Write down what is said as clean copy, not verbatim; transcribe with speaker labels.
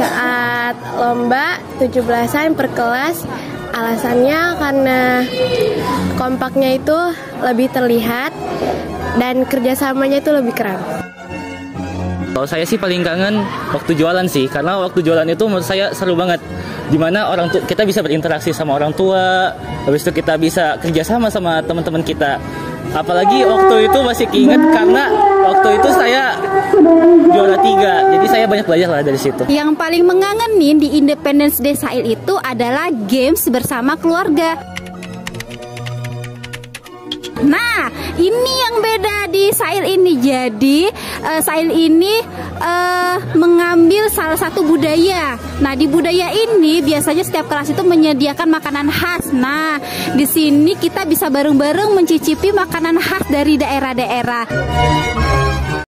Speaker 1: saat lomba 17-an per kelas. Alasannya karena kompaknya itu lebih terlihat dan kerjasamanya itu lebih keren.
Speaker 2: Kalau saya sih paling kangen waktu jualan sih, karena waktu jualan itu menurut saya seru banget. Dimana orang tua kita bisa berinteraksi sama orang tua, habis itu kita bisa kerjasama sama teman-teman kita. Apalagi waktu itu masih keinget karena waktu itu saya juara 3, jadi saya banyak belajar lah dari situ.
Speaker 3: Yang paling mengangenin di Independence Day Sail itu adalah games bersama keluarga. Nah, ini yang beda di Sail ini. Jadi Sail ini mengambil salah satu budaya. Nah, di budaya ini biasanya setiap kelas itu menyediakan makanan khas. Nah, di sini kita bisa bareng-bareng mencicipi makanan khas dari daerah-daerah.